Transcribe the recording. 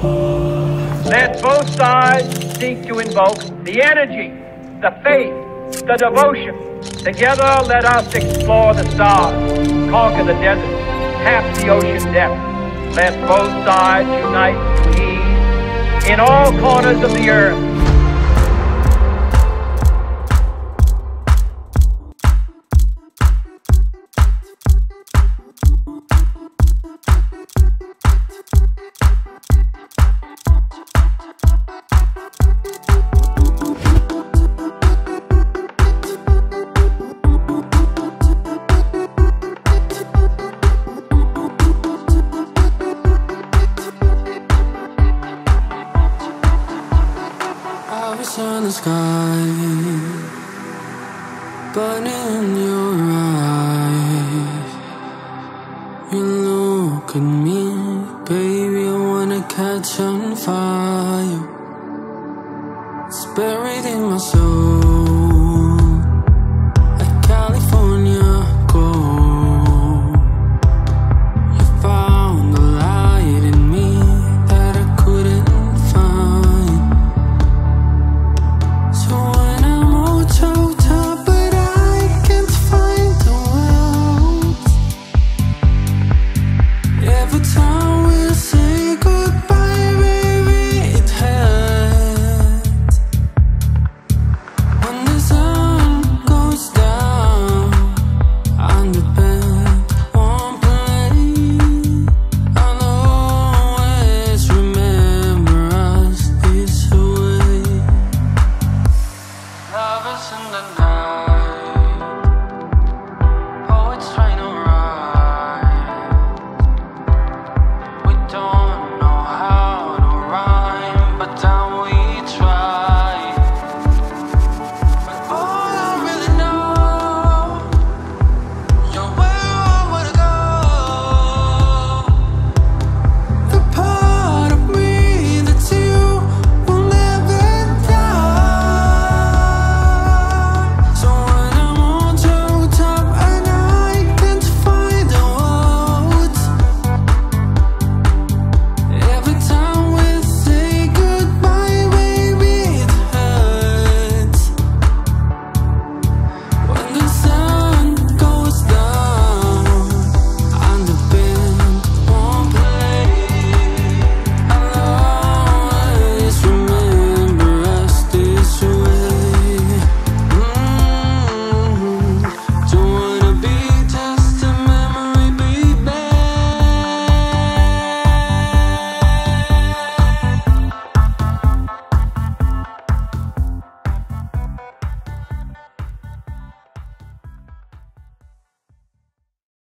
Let both sides seek to invoke the energy, the faith, the devotion. Together, let us explore the stars, conquer the desert, tap the ocean depths. Let both sides unite with ease in all corners of the earth. In the sky, but in your eyes, you look at me, baby, I wanna catch on fire. It's buried in my soul.